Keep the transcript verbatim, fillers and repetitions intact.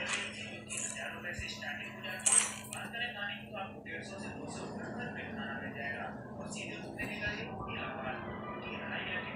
पैसे स्टार्टिंग हो जाती है। बात करें खाने की तो आपको डेढ़ सौ से दो सौ रुपये घर पे खाना मिल जाएगा और सीधे घूमने निकलिए इलाहाबाद, क्योंकि ढाई या